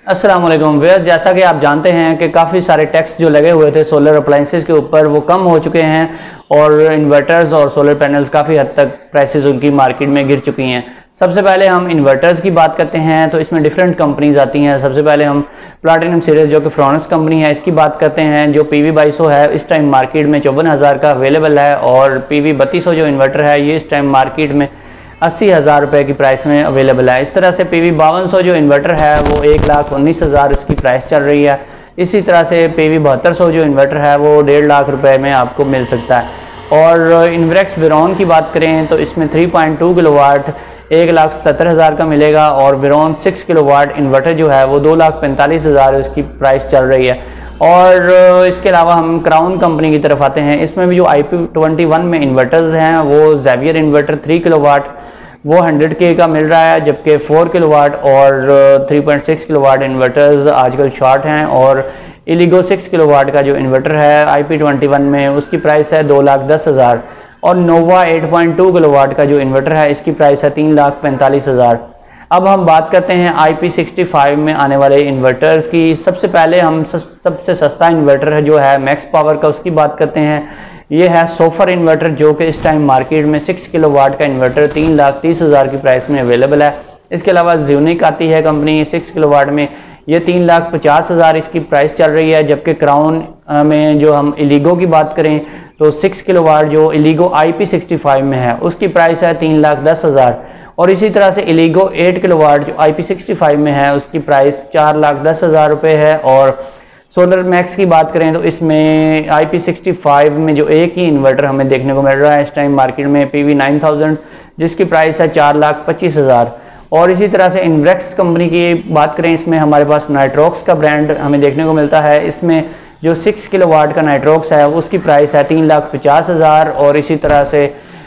अस्सलाम वालेकुम व्यूअर्स, जैसा कि आप जानते हैं कि काफ़ी सारे टैक्स जो लगे हुए थे सोलर अप्लाइंसेस के ऊपर वो कम हो चुके हैं और इन्वर्टर्स और सोलर पैनल्स काफ़ी हद तक प्राइसेस उनकी मार्केट में गिर चुकी हैं। सबसे पहले हम इन्वर्टर्स की बात करते हैं तो इसमें डिफरेंट कंपनीज आती हैं। सबसे पहले हम प्लाटिनम सीरीज़ जो कि फ्रांस कंपनी है इसकी बात करते हैं। जो PV 2200 है इस टाइम मार्केट में 54,000 का अवेलेबल है और PV 3200 जो इन्वर्टर है ये इस टाइम मार्केट में 80,000 रुपये की प्राइस में अवेलेबल है। इस तरह से PV 5200 जो इन्वर्टर है वो 1,19,000 उसकी प्राइस चल रही है। इसी तरह से PV 7200 जो इन्वर्टर है वो 1.5 लाख रुपए में आपको मिल सकता है। और इन्वेक्स वेरॉन की बात करें तो इसमें 3.2 किलोवाट 1,77,000 का मिलेगा और वेरॉन 6 किलोवाट इन्वर्टर जो है वो 2,45,000 उसकी प्राइस चल रही है। और इसके अलावा हम क्राउन कंपनी की तरफ आते हैं। इसमें भी जो IP21 में इन्वर्टर्स हैं वो जेवियर इन्वर्टर 3 किलोवाट वो 100K का मिल रहा है, जबकि 4 किलोवाट और 3.6 किलोवाट इन्वर्टर्स आजकल शॉर्ट हैं। और इलिगो 6 किलोवाट का जो इन्वर्टर है IP21 में उसकी प्राइस है 2,10,000 और नोवा 8.2 किलोवाट का जो इन्वर्टर है इसकी प्राइस है 3,45,000। अब हम बात करते हैं IP65 में आने वाले इन्वर्टर्स की। सबसे पहले हम सबसे सस्ता इन्वर्टर है जो है मैक्स पावर का, उसकी बात करते हैं। ये है सोफर इन्वर्टर जो कि इस टाइम मार्केट में 6 किलोवाट का इन्वर्टर 3,30,000 की प्राइस में अवेलेबल है। इसके अलावा ज़्यूनिक आती है कंपनी 6 किलोवाट में, ये 3,50,000 इसकी प्राइस चल रही है। जबकि क्राउन में जो हम इलिगो की बात करें तो 6 किलोवाट जो इलिगो IP65 में है उसकी प्राइस है 3,10,000 और इसी तरह से इलिगो 8 किलोवाट जो IP65 में है उसकी प्राइस 4,10,000 रुपये है। और सोलर मैक्स की बात करें तो इसमें IP65 में जो एक ही इन्वर्टर हमें देखने को मिल रहा है इस टाइम मार्केट में PV 9000 जिसकी प्राइस है 4,25,000। और इसी तरह से इन्वेक्स कंपनी की बात करें इसमें हमारे पास नाइट्रोक्स का ब्रांड हमें देखने को मिलता है। इसमें जो 6 किलोवाट का नाइट्रोक्स है उसकी प्राइस है 3,50,000 और इसी तरह से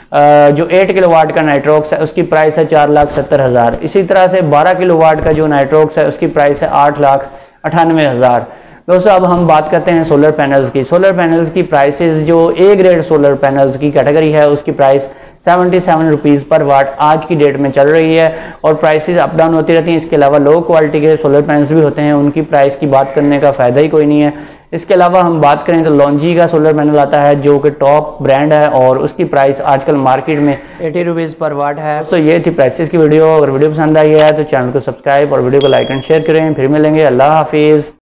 जो 8 किलोवाट का नाइट्रोक्स है उसकी प्राइस है 4,70,000। इसी तरह से 12 किलोवाट का जो नाइट्रोक्स है उसकी प्राइस है 8,98,000। दोस्तों अब हम बात करते हैं सोलर पैनल्स की। सोलर पैनल्स की प्राइसेस जो A ग्रेड सोलर पैनल्स की कैटेगरी है उसकी प्राइस 77 रुपीज़ पर वाट आज की डेट में चल रही है और प्राइसेस अप डाउन होती रहती हैं। इसके अलावा लो क्वालिटी के सोलर पैनल्स भी होते हैं, उनकी प्राइस की बात करने का फ़ायदा ही कोई नहीं है। इसके अलावा हम बात करें तो लॉन्जी का सोलर पैनल आता है जो कि टॉप ब्रांड है और उसकी प्राइस आजकल मार्केट में 80 रुपीज़ पर वाट है। तो ये थी प्राइसेस की वीडियो। अगर वीडियो पसंद आई है तो चैनल को सब्सक्राइब और वीडियो को लाइक एंड शेयर करें। फिर मिलेंगे, अल्लाह हाफिज़।